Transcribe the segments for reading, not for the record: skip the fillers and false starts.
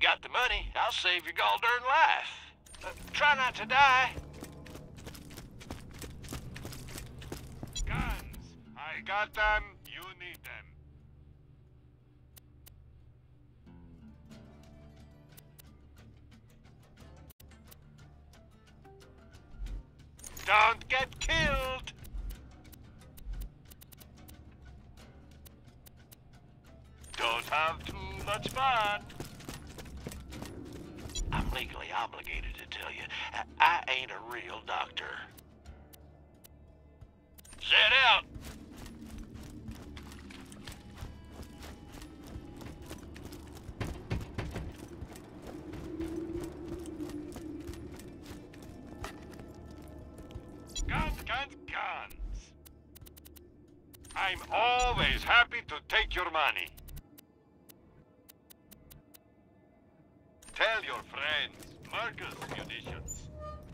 got the money, I'll save your gall darn life. Try not to die. Guns! I got them, you need them. Don't get killed! Don't have too much fun. I'm legally obligated to tell you, I ain't a real doctor. Set out! Guns! I'm always happy to take your money. Tell your friends, Merkel's munitions.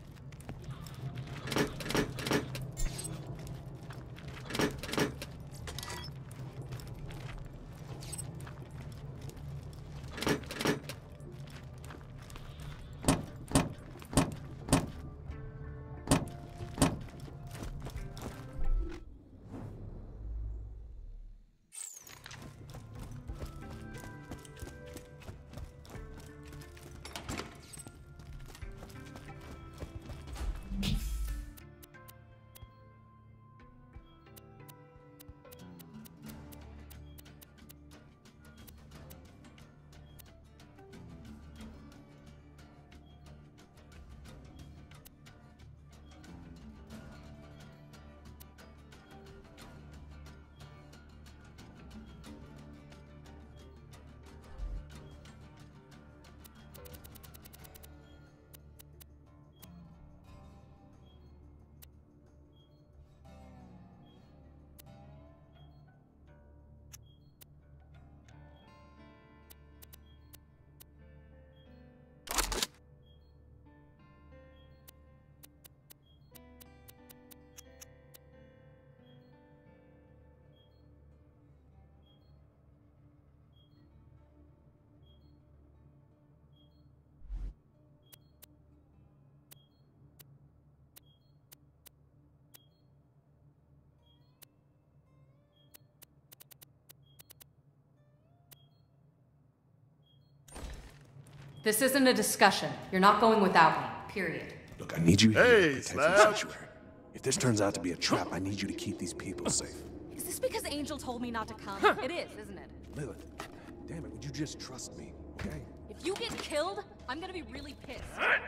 This isn't a discussion. You're not going without me, period. Look, I need you here Hey, to protect Slap. the sanctuary. If this turns out to be a trap, I need you to keep these people safe. Is this because Angel told me not to come? It is, isn't it? Lilith, damn it, would you just trust me, okay? If you get killed, I'm gonna be really pissed.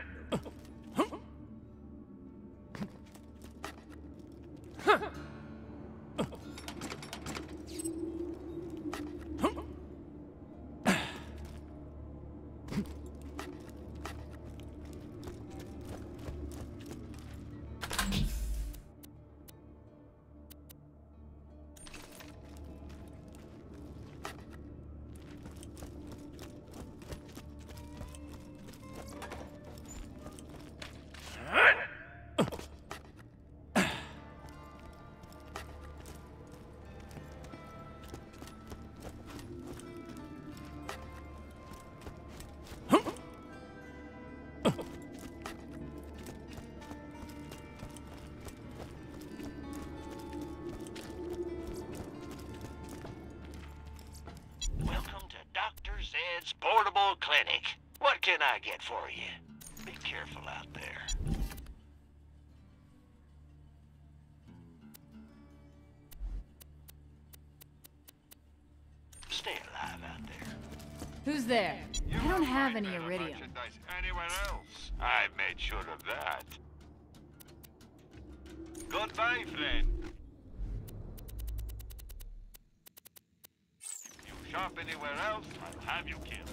Welcome to Dr. Zed's Portable Clinic. What can I get for you? Be careful out there. Stay alive out there. Who's there? I don't have any iridium. Merchandise anywhere else. I made sure of that. Goodbye, friend. You shop anywhere else, I'll have you killed.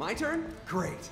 my turn? Great.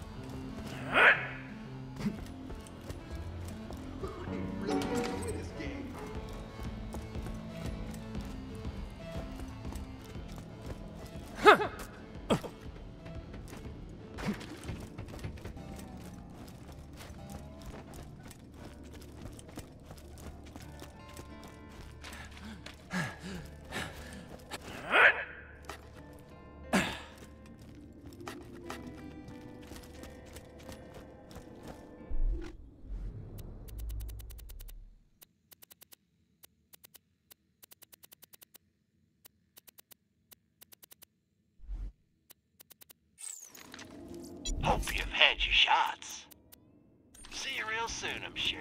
Hope you've had your shots. See you real soon, I'm sure.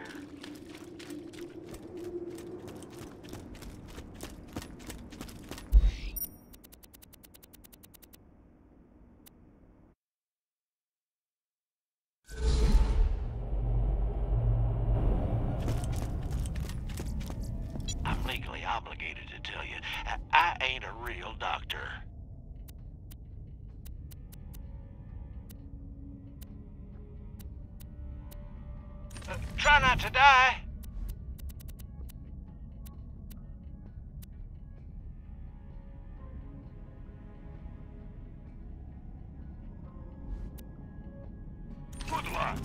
I'm legally obligated to tell you, I ain't a real doctor. Try not to die. Good luck.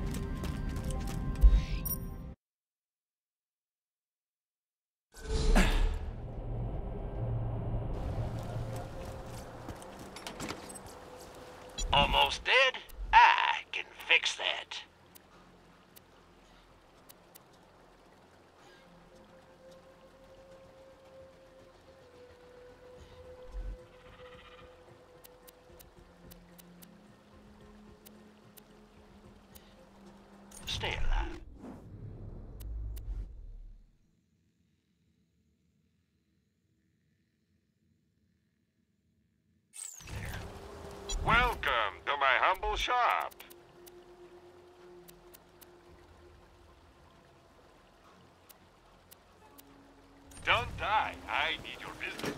Almost dead? I can fix that. Stay alive. Welcome to my humble shop. Don't die. I need your business.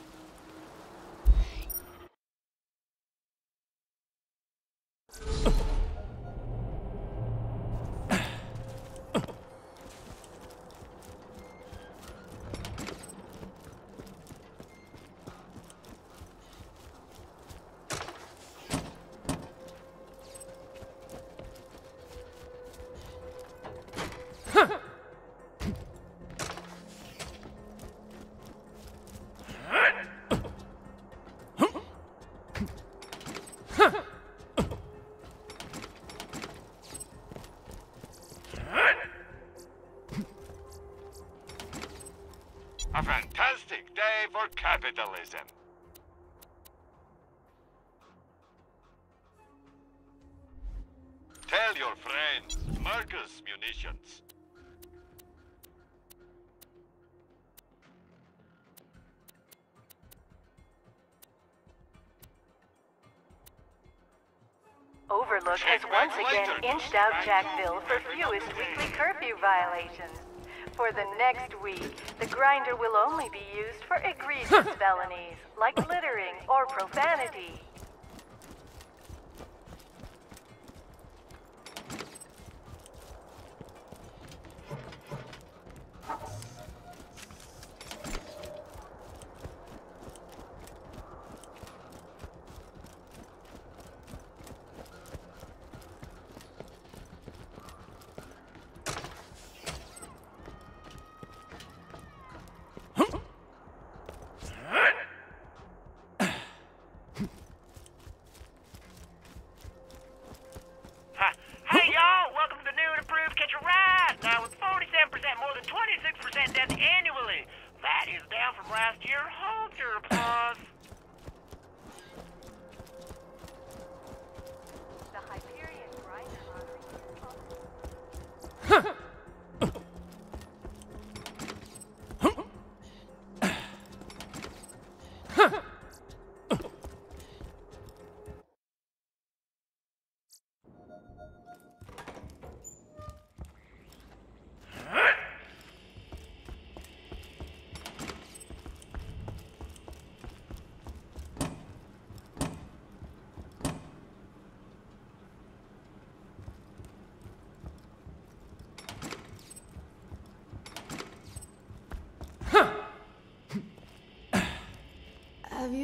A fantastic day for capitalism. Tell your friends, Marcus Munitions. Overlook has once again inched out Jackville for fewest weekly curfew violations. For the next week, the grinder will only be used for egregious felonies, like littering or profanity. Hey y'all, welcome to the new and improved Catch a Ride. Now with 47% more than 26% deaths annually. That is down from last year. Hold your applause. The Hyperion grinder lottery.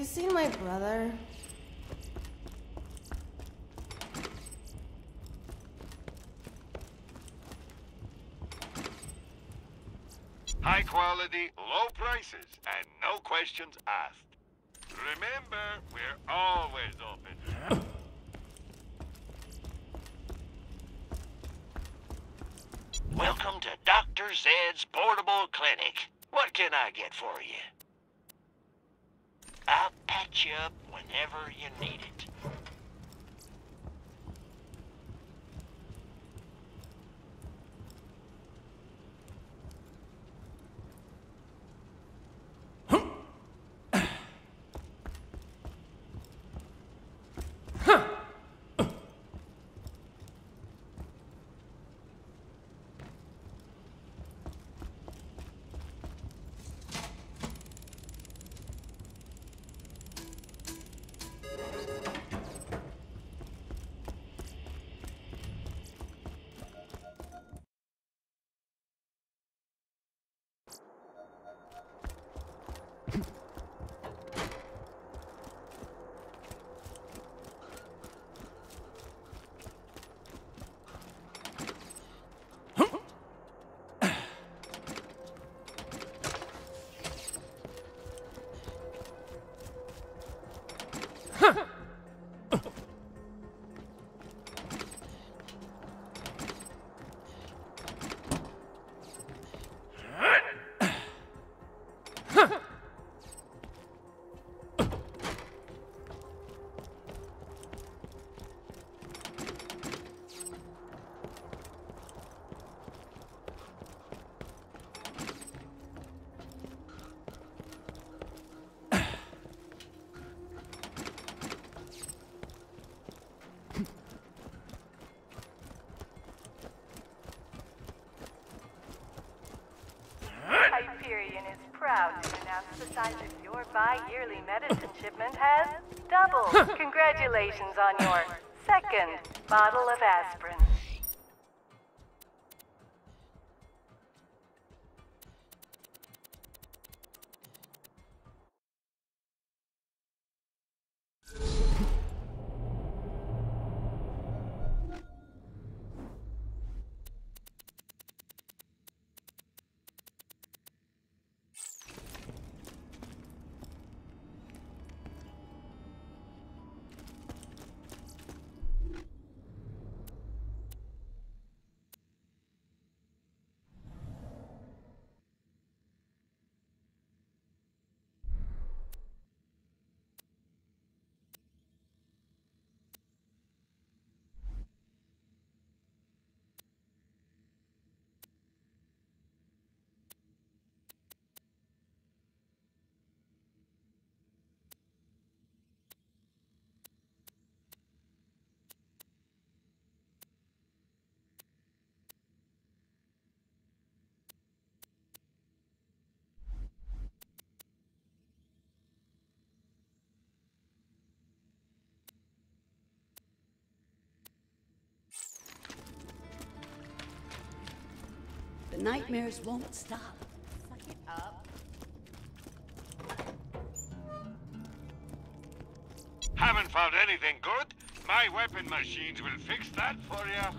you seen my brother? High quality, low prices, and no questions asked. Remember, we're always open. Welcome to Dr. Zed's Portable Clinic. What can I get for you? I'll patch you up whenever you need it. Hyperion is proud to announce the size of your bi-yearly medicine shipment has doubled. Congratulations on your second bottle of aspirin. The nightmares won't stop. Suck it up. Haven't found anything good? My weapon machines will fix that for you.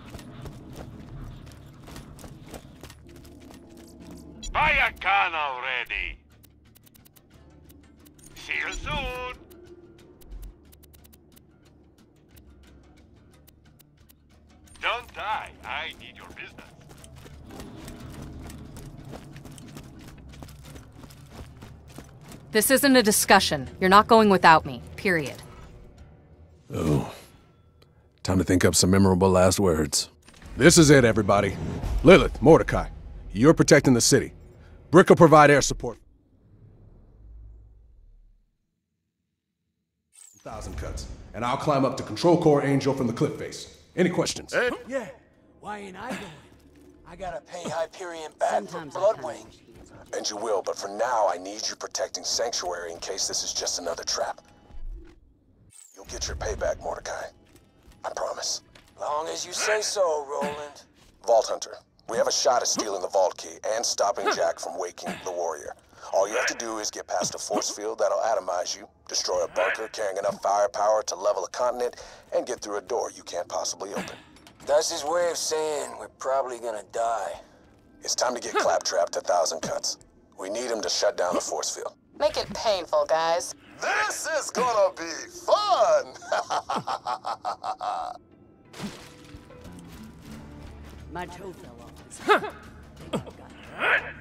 Buy a gun already. See you soon. Don't die. I need your business. This isn't a discussion. You're not going without me, period. Oh. Time to think up some memorable last words. This is it, everybody. Lilith, Mordecai, you're protecting the city. Brick will provide air support. 1,000 cuts, and I'll climb up to Control Core Angel from the cliff face. Any questions? Yeah. Why ain't I going? I gotta pay Hyperion back for Bloodwing. And you will, but for now, I need you protecting Sanctuary in case this is just another trap. You'll get your payback, Mordecai. I promise. Long as you say so, Roland. Vault Hunter, we have a shot at stealing the vault key and stopping Jack from waking the warrior. All you have to do is get past a force field that'll atomize you, destroy a bunker carrying enough firepower to level a continent, and get through a door you can't possibly open. That's his way of saying we're probably gonna die. It's time to get Claptrap to 1,000 Cuts. We need him to shut down the force field. Make it painful, guys. This is gonna be fun! My toe fell off. Think I've got it.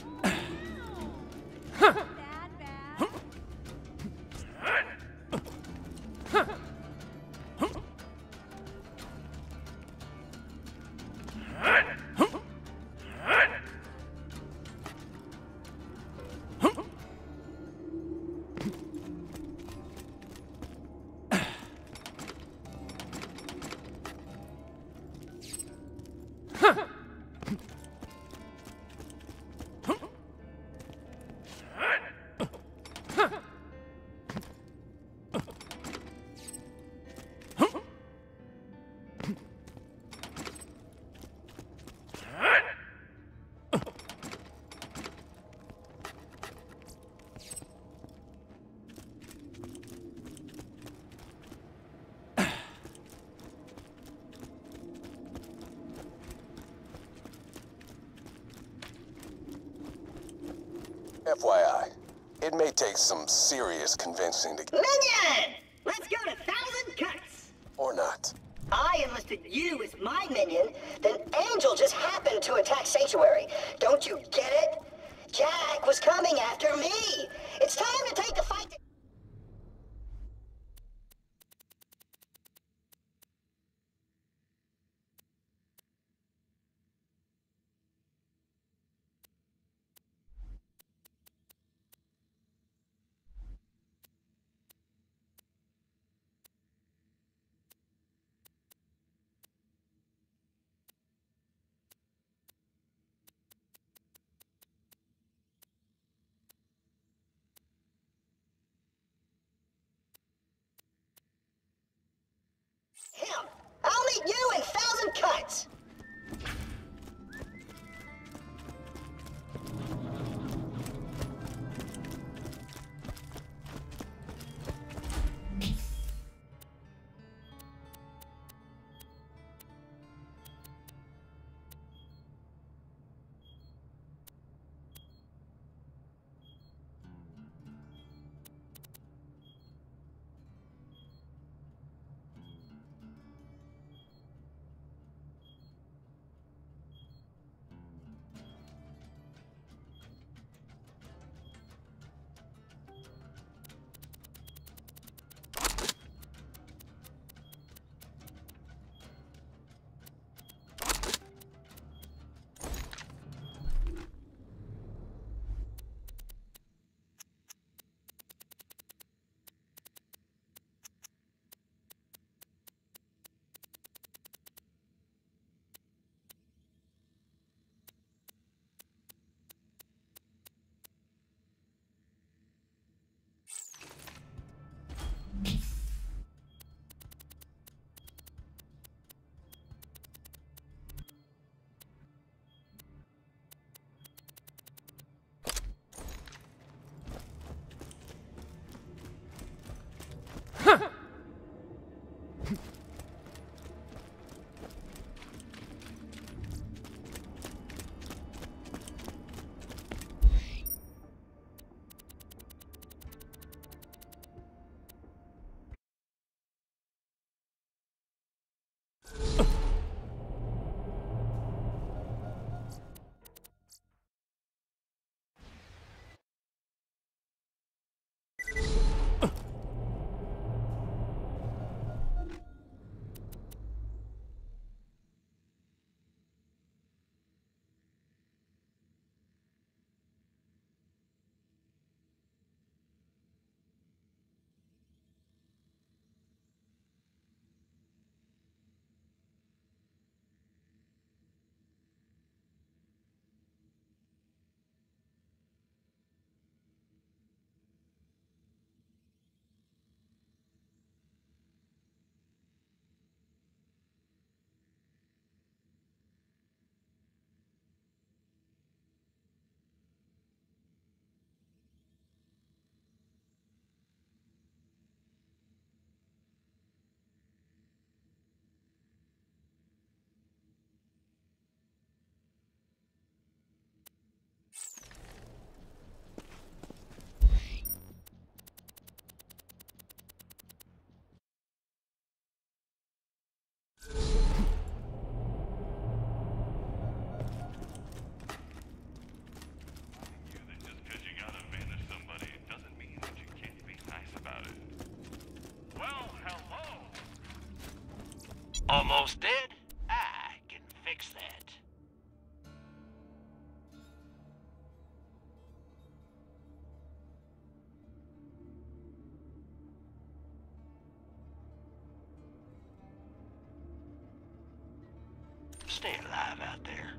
FYI, it may take some serious convincing to... Minion! Let's go to 1,000 Cuts! Or not. I enlisted you as my minion, then Angel just happened to attack Sanctuary. Don't you get it? Jack was coming after me! It's time to take the fight to... Stay alive out there.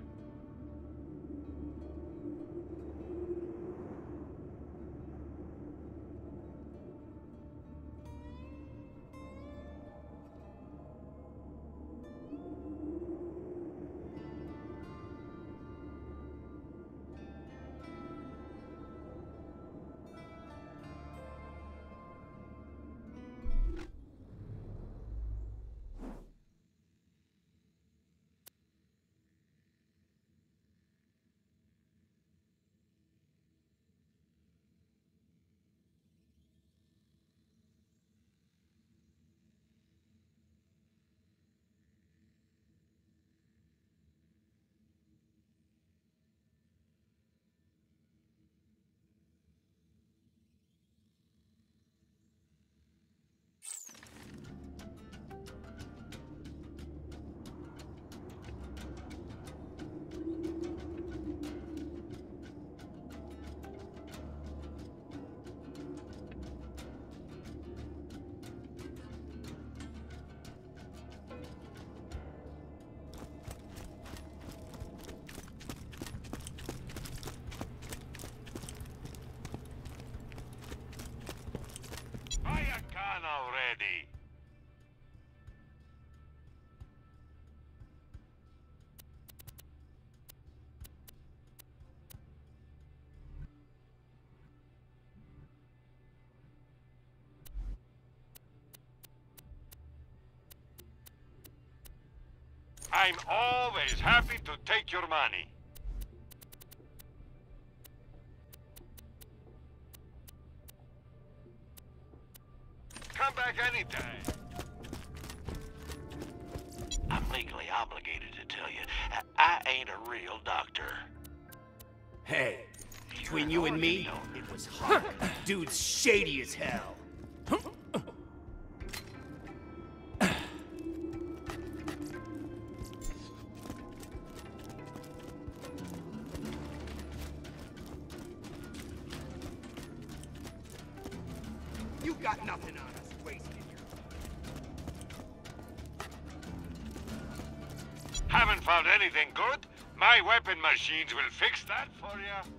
Already. I'm always happy to take your money. Come back anytime. I'm legally obligated to tell you, I ain't a real doctor. Hey, between you and me, it was hard. Dude's shady as hell. You got nothing on us, wasted your... Haven't found anything good? My weapon machines will fix that for you.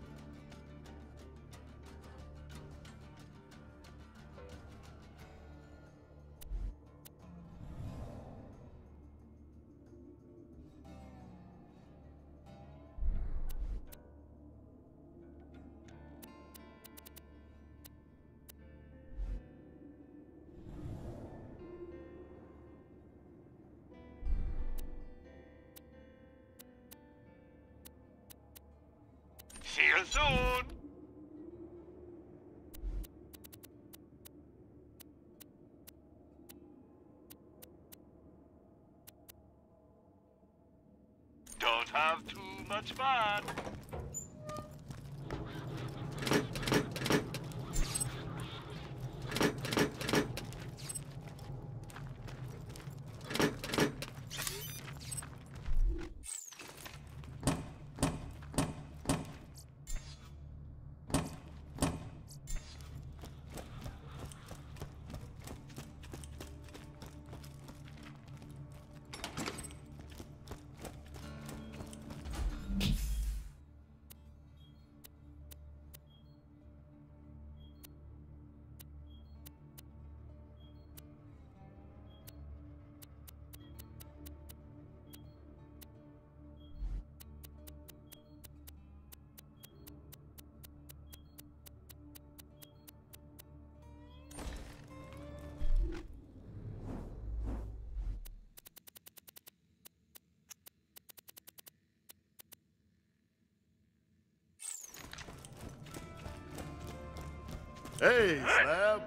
See you soon! Don't have too much fun! Hey, Slab.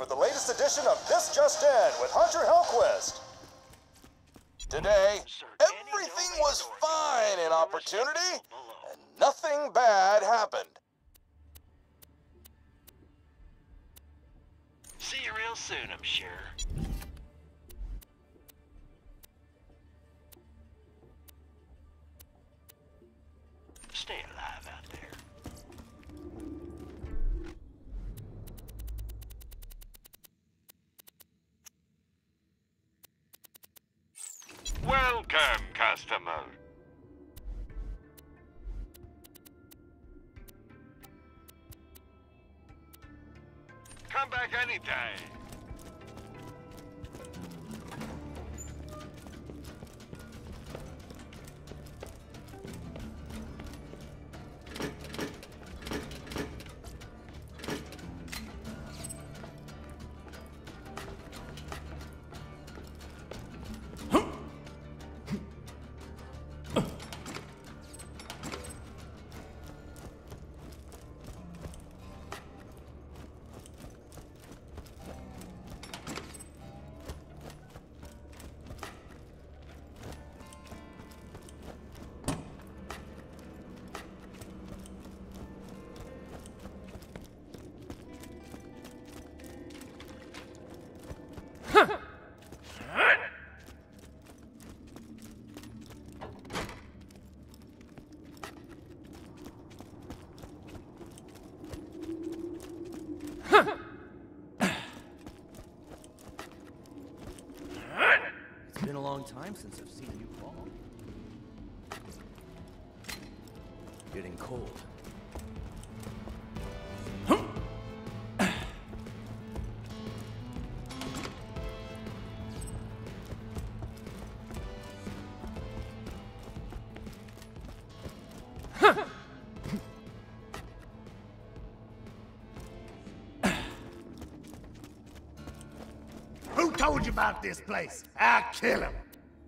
for the latest edition of This Just In with Hunter Hellquist. Today, everything was fine in Opportunity, and nothing bad happened. See you real soon, I'm sure. Stay alive out there. Welcome, customer. Come back anytime. It's been a long time since I've seen you fall. Getting cold. Who told you about this place? I'll kill him.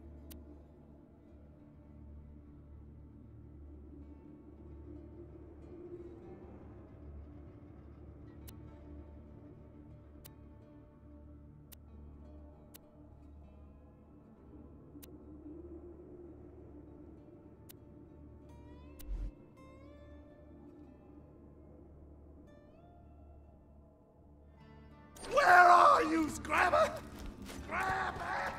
Where are you, Scrabber? Scrabber!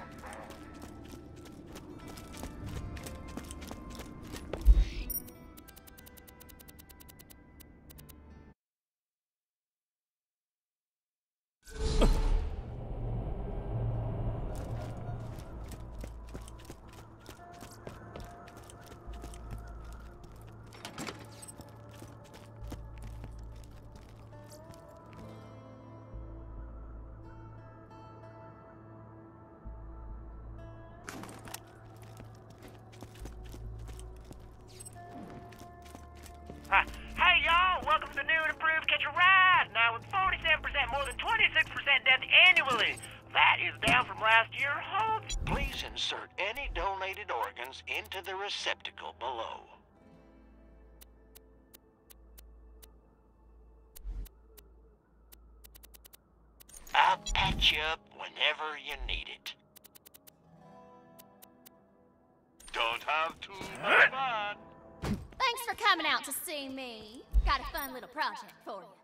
Hey y'all, welcome to the new and improved Catch a Ride, now with 47% more than 26% death annually. That is down from last year. Hold. Please insert any donated organs into the receptacle below. I'll patch you up whenever you need it. Don't have too much fun. Thanks for coming out to see me. Got a fun little project for you.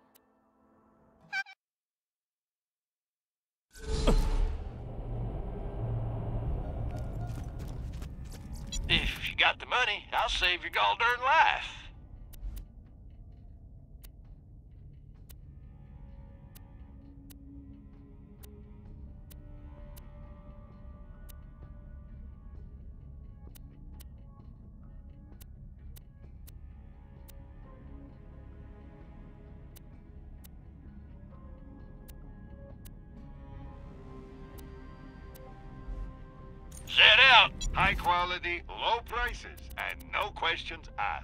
If you got the money, I'll save your gall darn life. Set out. High quality, low prices, and no questions asked.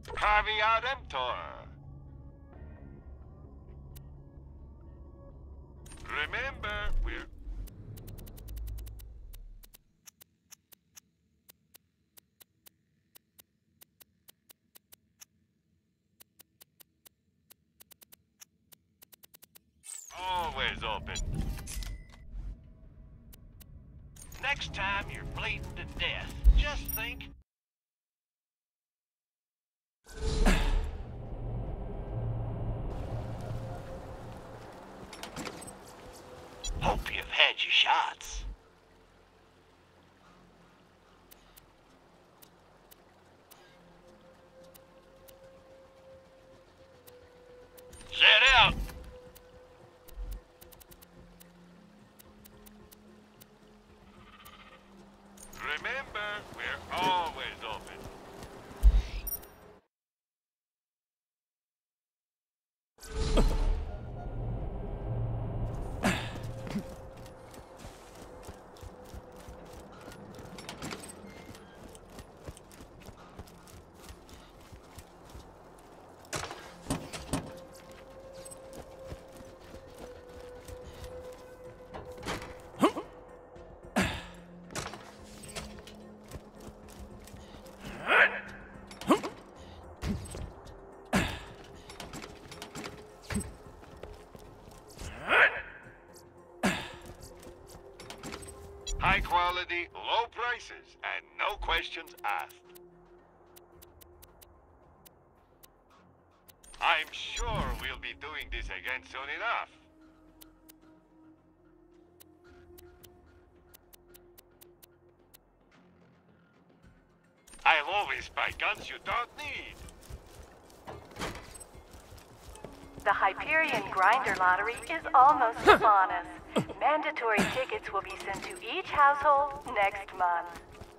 Caveat emptor. Remember, we're... always open. Next time you're bleeding to death, just think. Hope you've had your shots. Set out. Remember, we're always open. High quality, low prices, and no questions asked. I'm sure we'll be doing this again soon enough. I'll always buy guns you don't need. The Hyperion Grinder Lottery is almost upon us. Mandatory tickets will be sent to each household next month.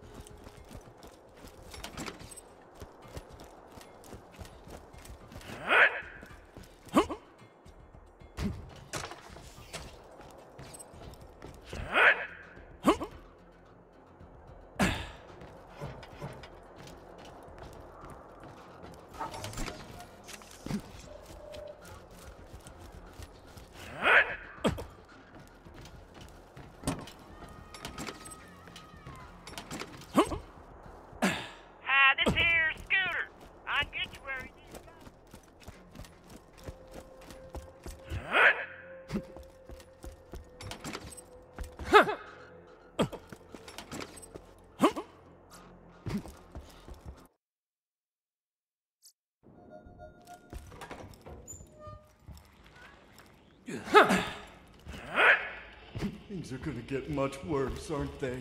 Things are gonna get much worse, aren't they?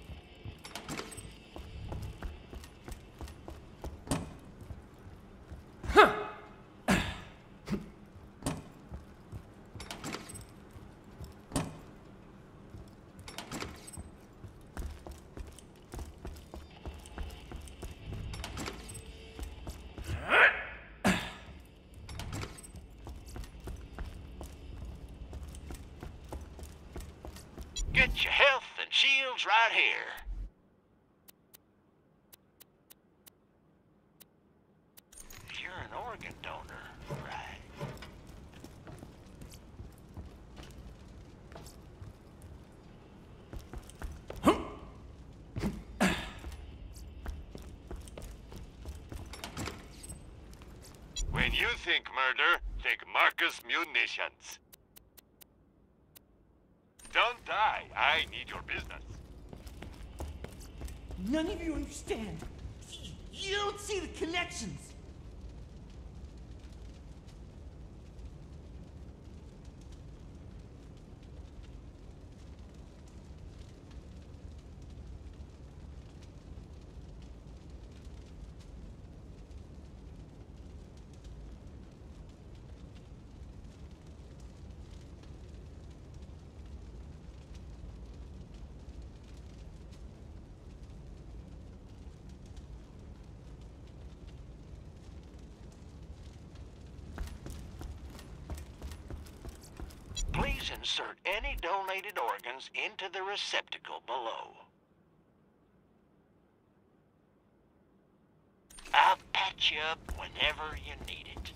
Get your health and shields right here. You're an organ donor, right? When you think murder, think Marcus Munitions. Don't die. I need your business. None of you understand. You don't see the connections. Please insert any donated organs into the receptacle below. I'll pass patch you up whenever you need it.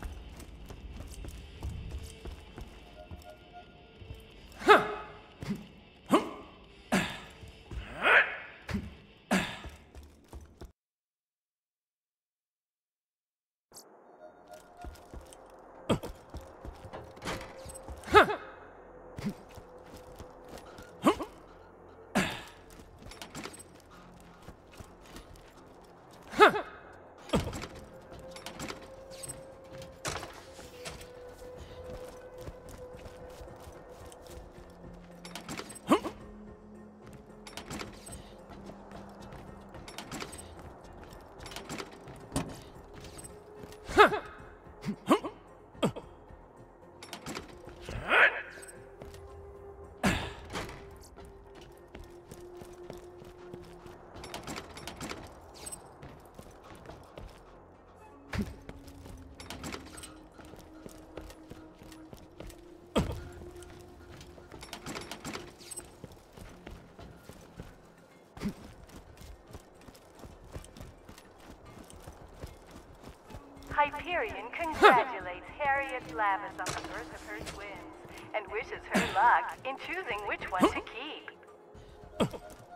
Hyperion congratulates Harriet Lavis on the birth of her twins and wishes her luck in choosing which one to keep.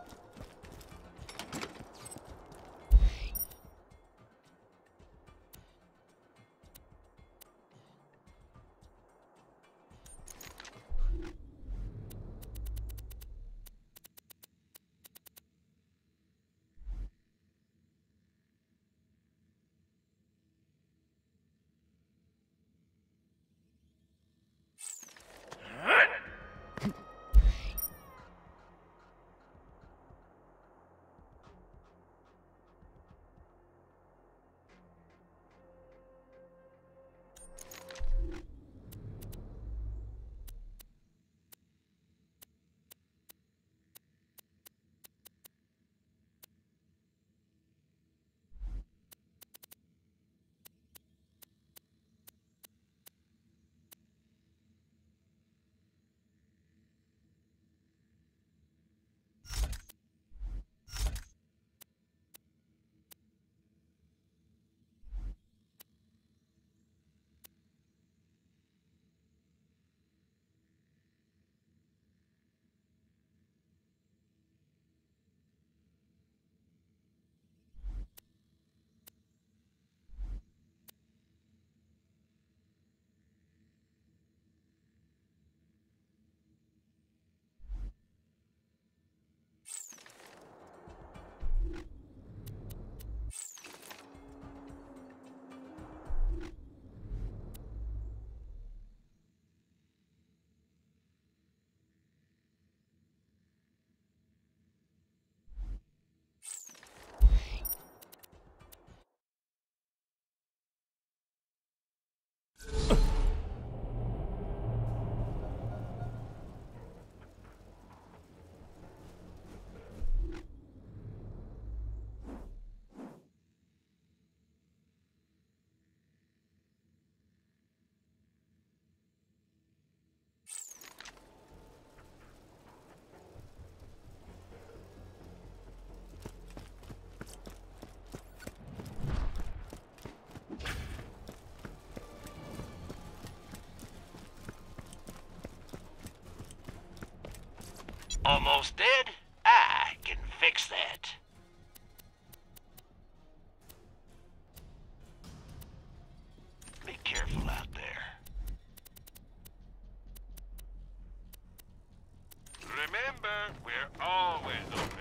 Almost dead? I can fix that. Be careful out there. Remember, we're always open.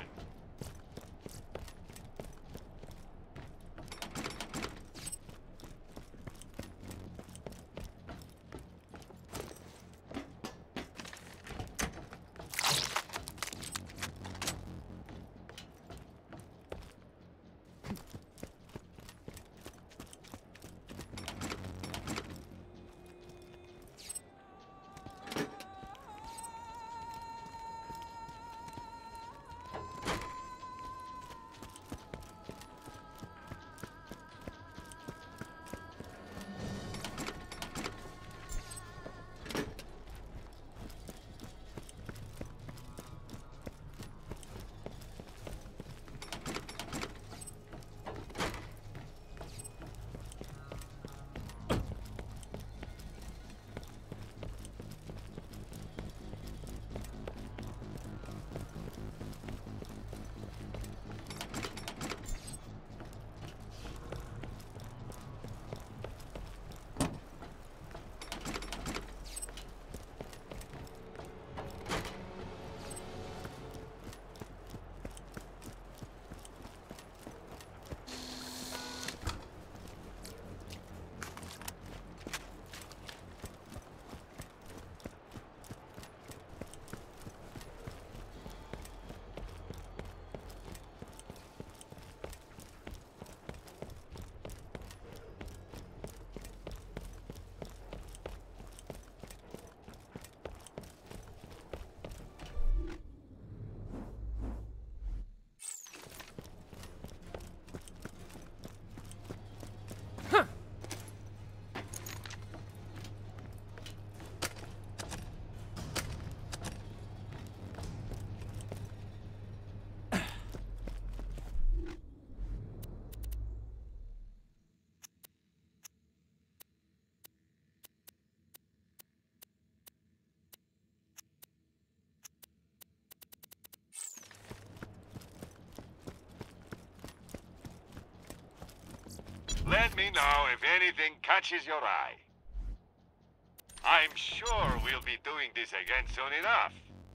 Let me know if anything catches your eye. I'm sure we'll be doing this again soon enough.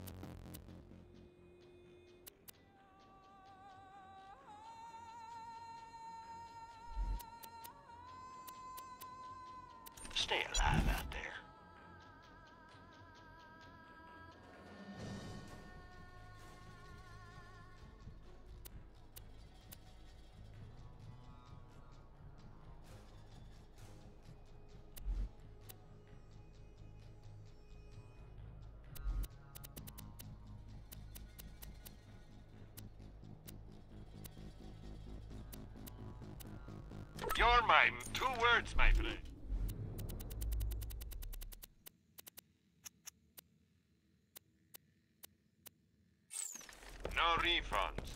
Stay alive out there. You're my 2 words, my friend. No refunds.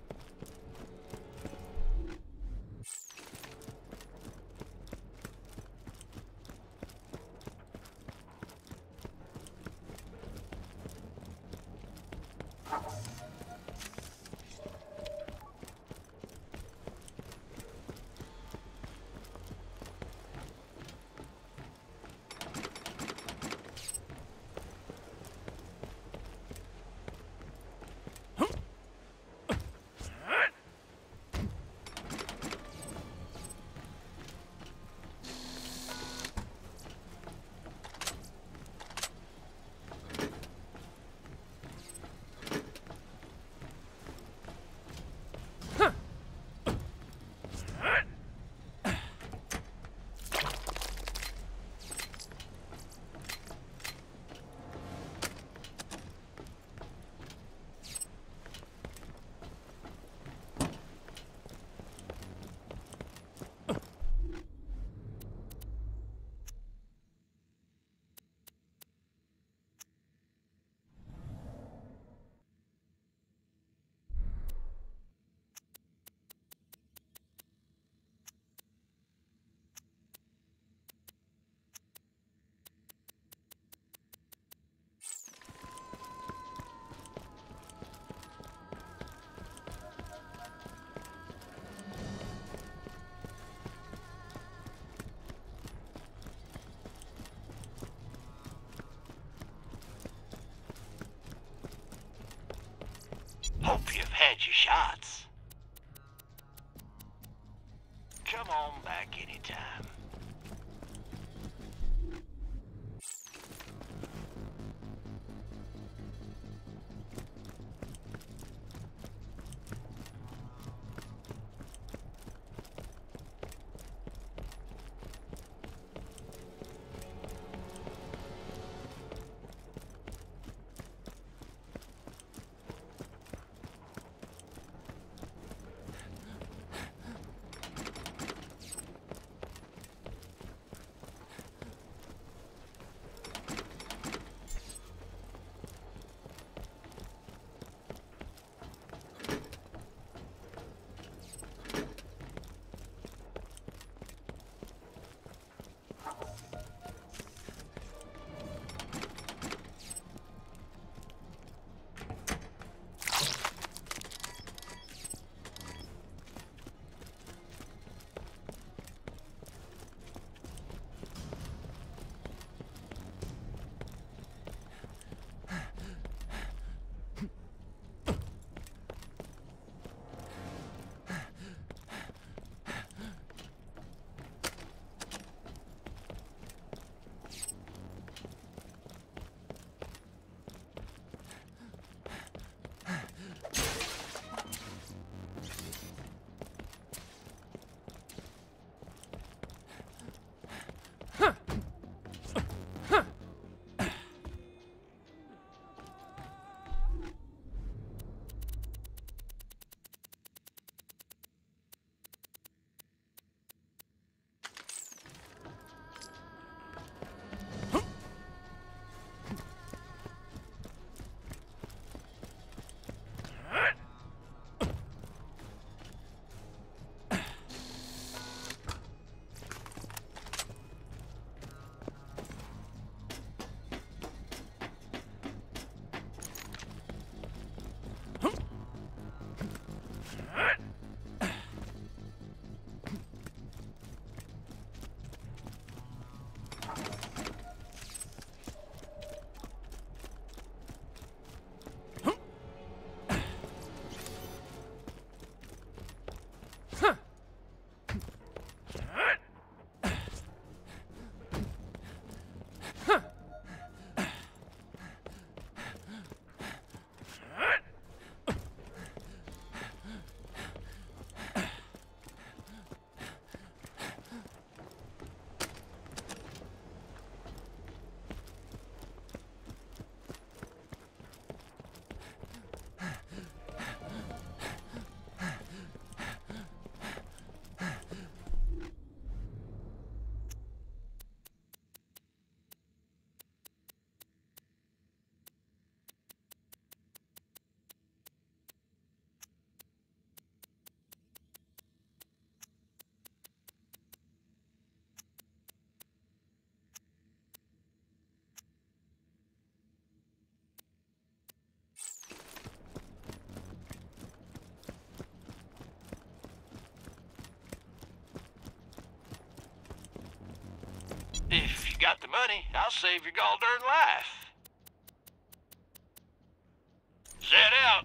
Hope you've had your shots. Come on back anytime. If you got the money, I'll save your gall darn life. Zed out.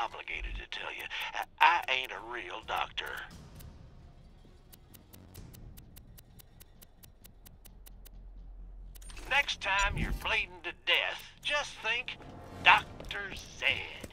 obligated to tell you, I ain't a real doctor. Next time you're bleeding to death, just think Dr. Zed.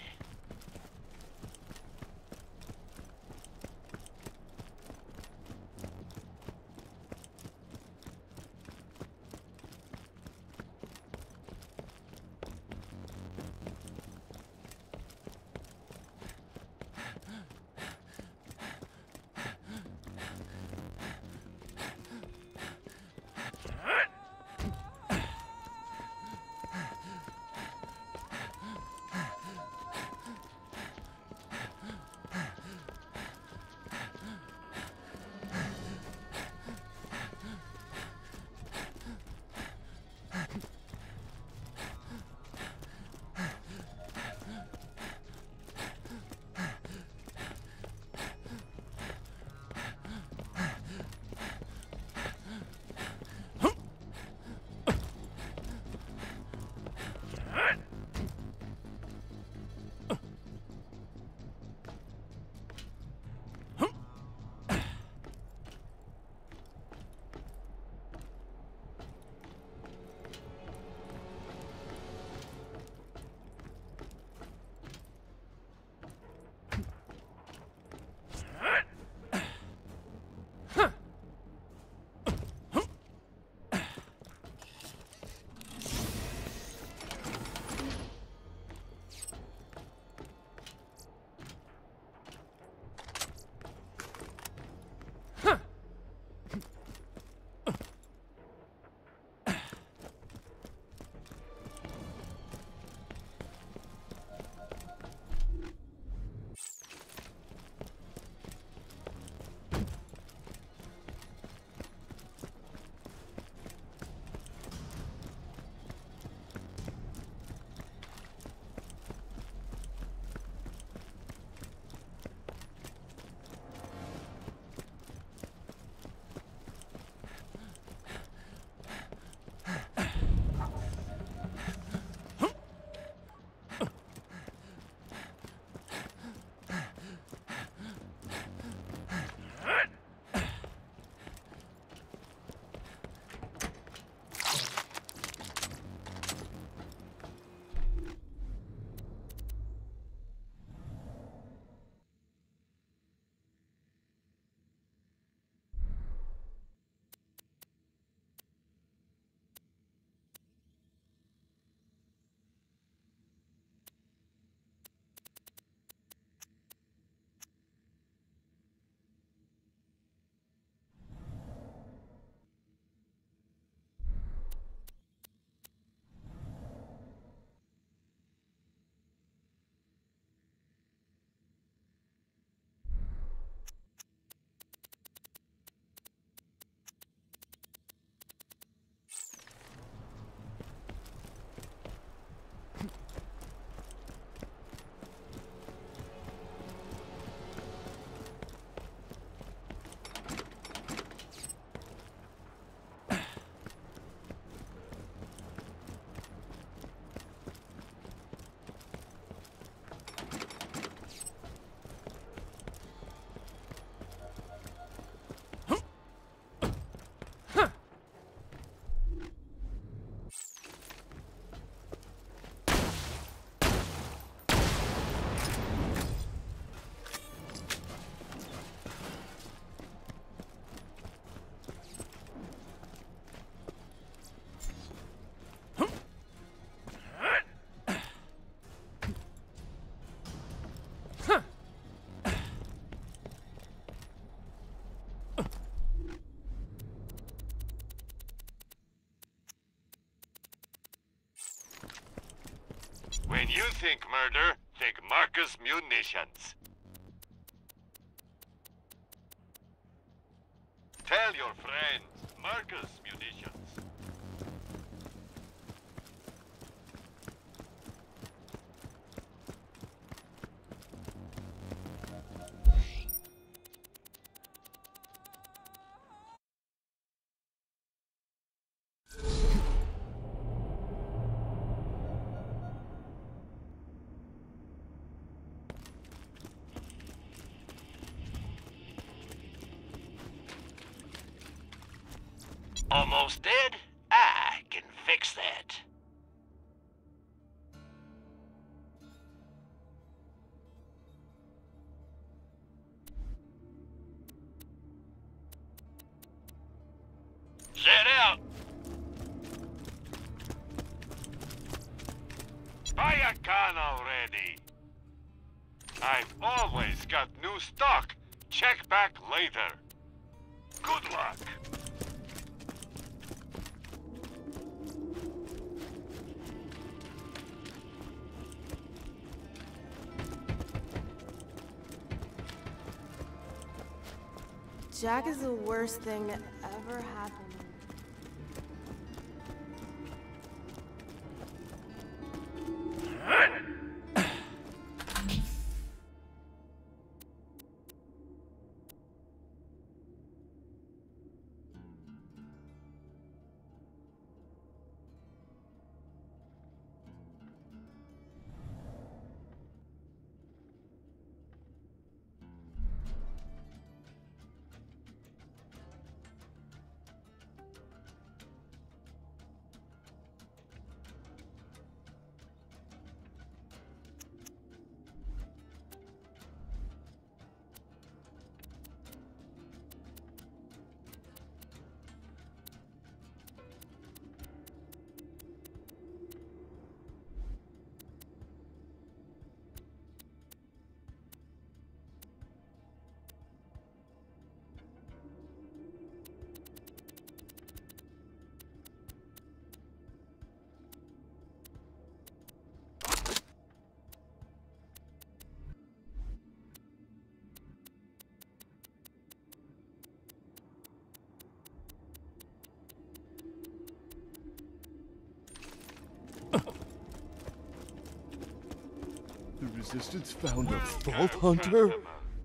When you think murder, think Marcus Munitions. Tell your friends, Marcus Munitions. almost dead? I can fix that. Set out. Buy a gun already. I've always got new stock. Check back later. Good luck. Jack is the worst thing that ever happened. The Resistance found a Vault Hunter?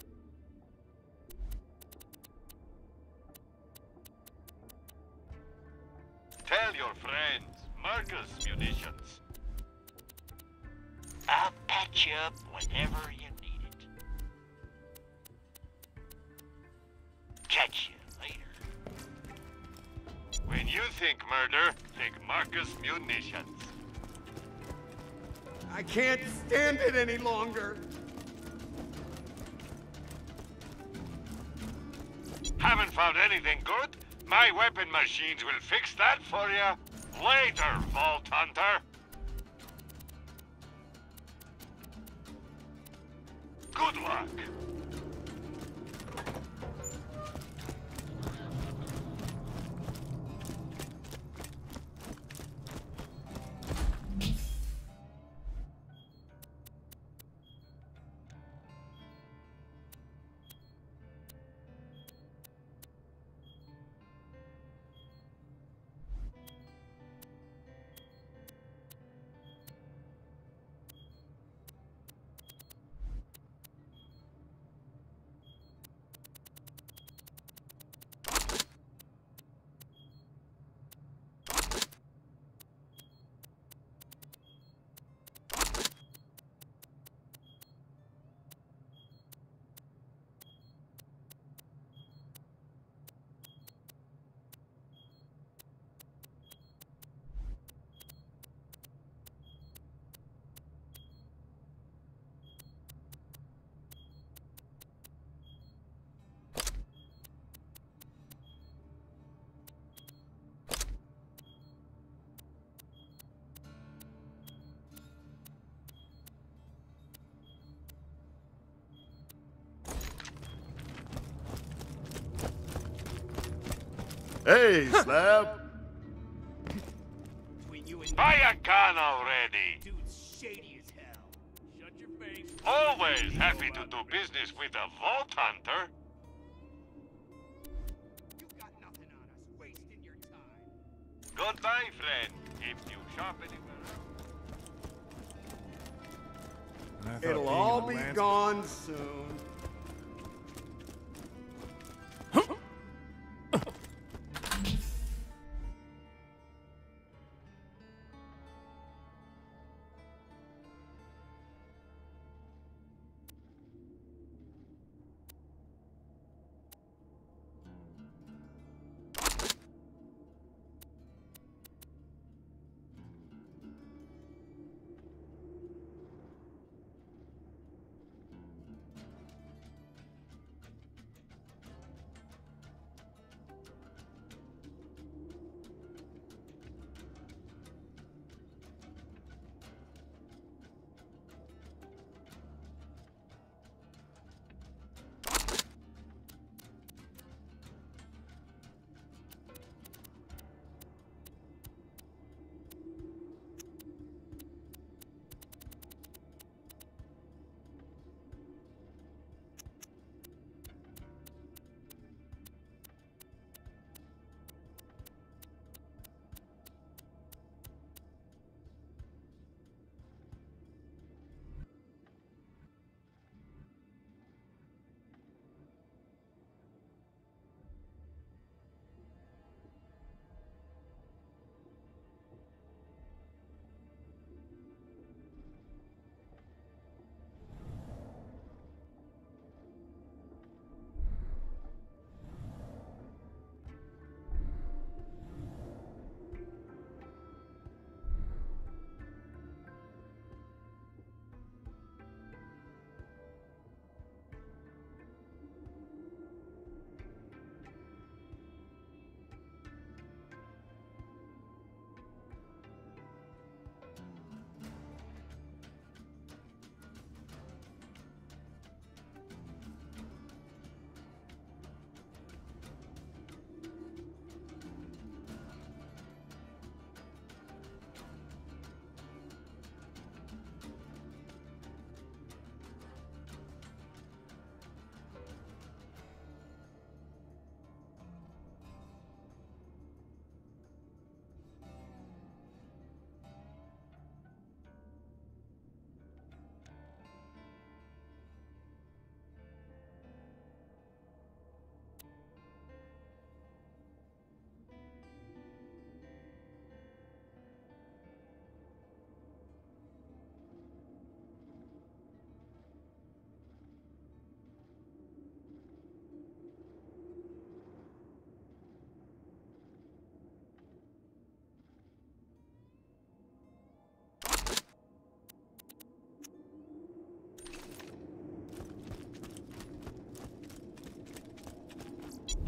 Tell your friends, Marcus Munitions. I'll patch you up whenever you need it. Catch you later. When you think murder, think Marcus Munitions. I can't stand it any longer. Haven't found anything good? My weapon machines will fix that for you. Later, Vault Hunter. Good luck. Hey, Slab! Buy a gun already! Dude's shady as hell. Shut your face. Always happy to do business with a Vault Hunter. You got nothing on us, wasting your time. Goodbye, friend. If you shop anywhere. It'll all be gone soon.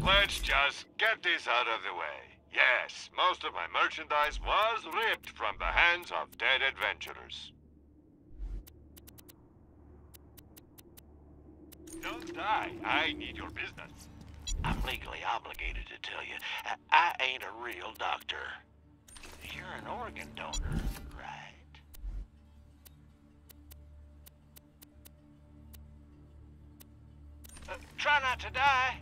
Let's just get this out of the way. Yes, most of my merchandise was ripped from the hands of dead adventurers. Don't die. I need your business. I'm legally obligated to tell you, I ain't a real doctor. You're an organ donor, right? Try not to die.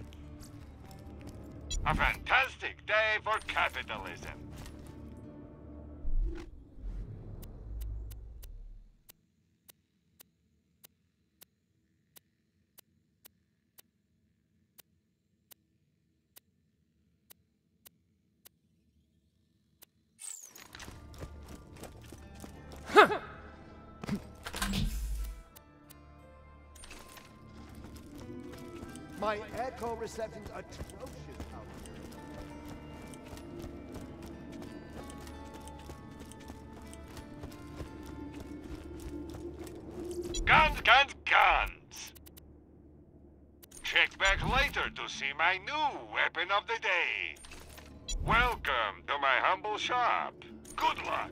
A fantastic day for capitalism. My echo reception's atrocious out here. Guns, guns, guns! Check back later to see my new weapon of the day. Welcome to my humble shop. Good luck.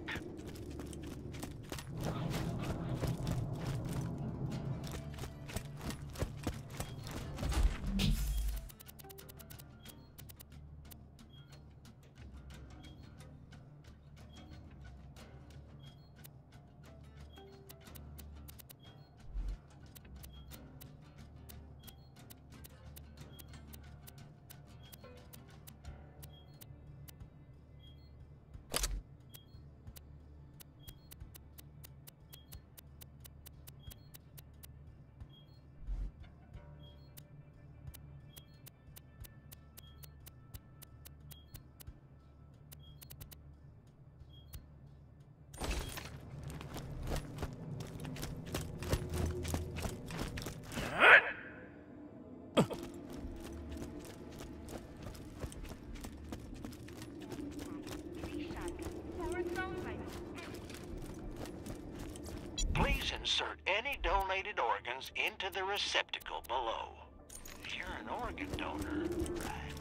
Please insert any donated organs into the receptacle below. You're an organ donor, right?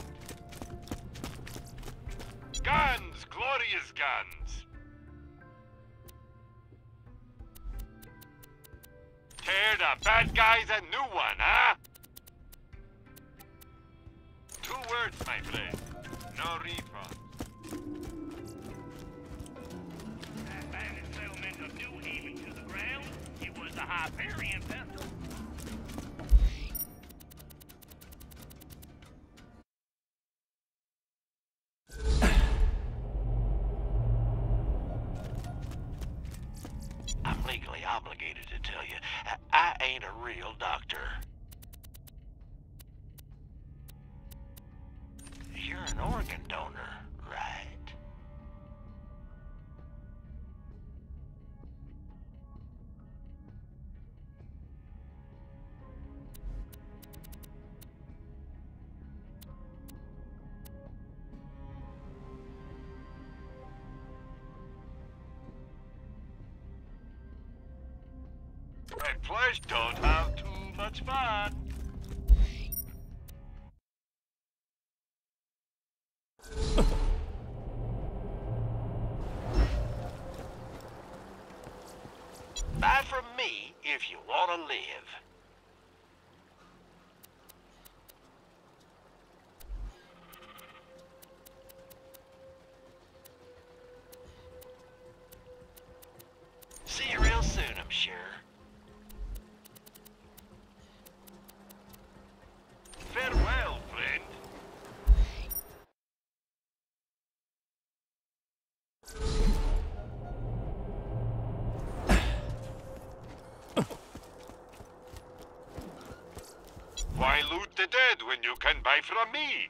Guns! Glorious guns! Tear the bad guys a new one, huh? 2 words, my friend. No refund. That bandit settlement of New Haven to the ground, it was the Hyperion Festival. I'm legally obligated to tell you, I ain't a real doctor. You're an organ donor, right? Red flesh don't have too much fun. Buy from me if you want to live. See you real soon, I'm sure. Farewell, friend. Why loot the dead when you can buy from me?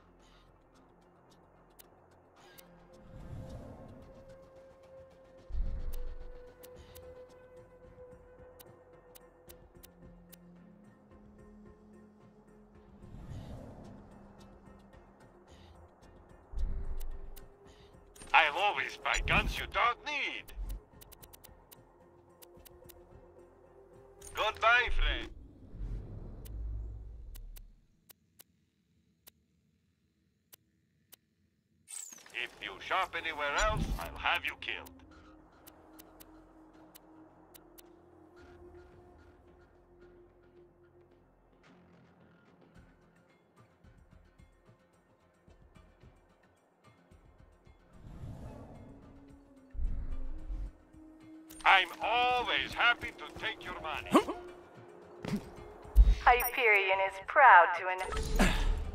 I'll always buy guns you don't need. Goodbye, friend. shop anywhere else, I'll have you killed. I'm always happy to take your money. Hyperion is proud to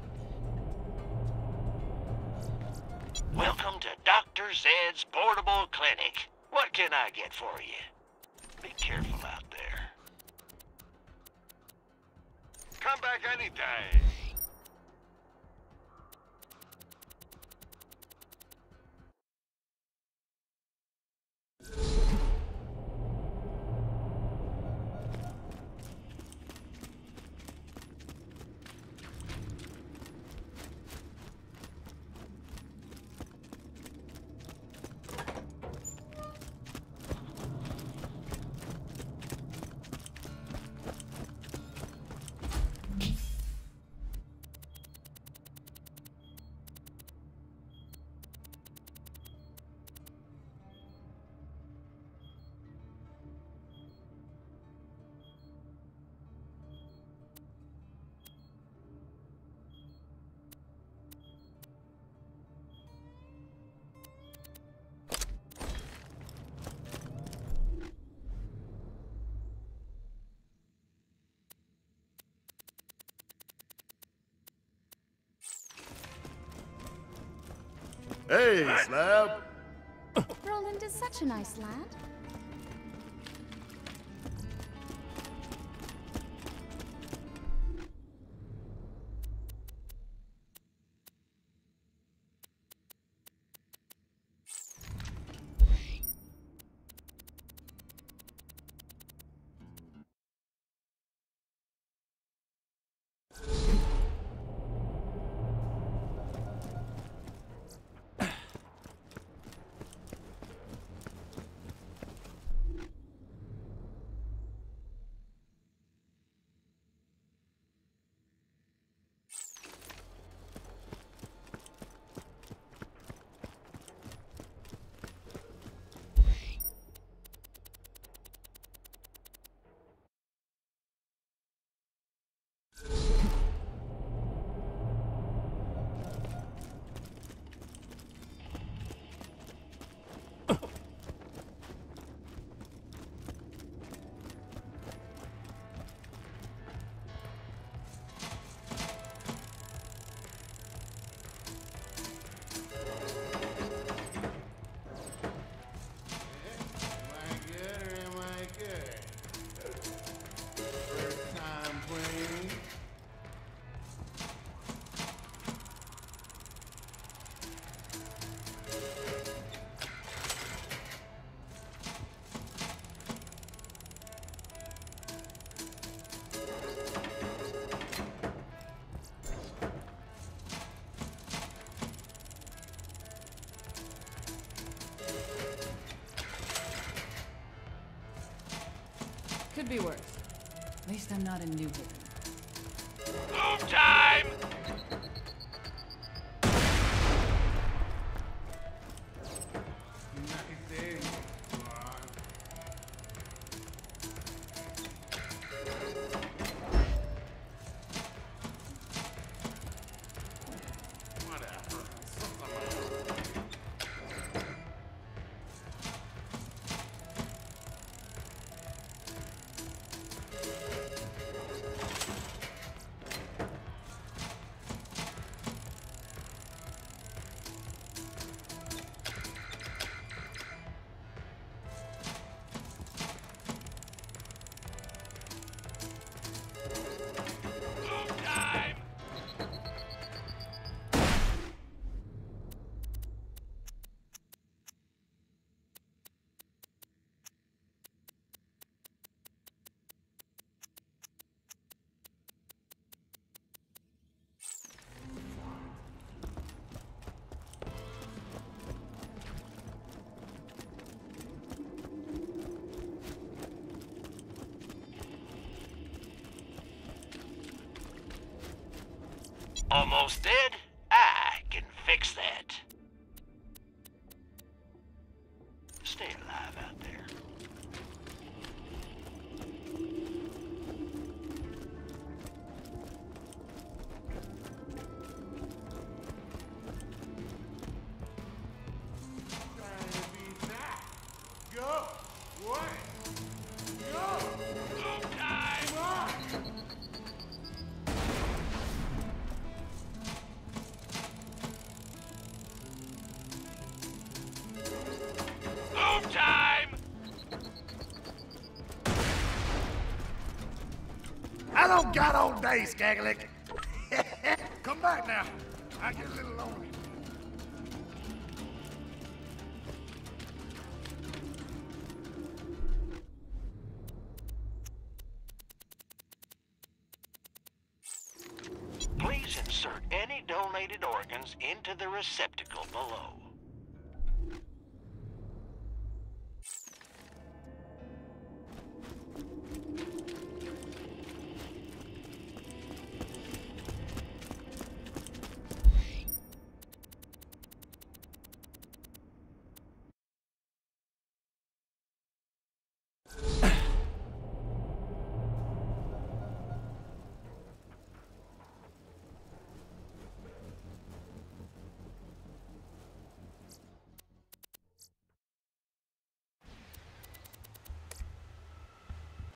Welcome to Dr. Zed's Portable Clinic. What can I get for you? Be careful out there. Come back anytime. Hey, Slab. Roland is such a nice lad. Could be worse. At least I'm not in New Haven. Move time! Almost dead? I can fix that. Stay alive out there. Go! What? Go! Move time! Move time! I don't got all day, Skagalick. Come back now. I get a little lonely. Please insert any donated organs into the receptacle below.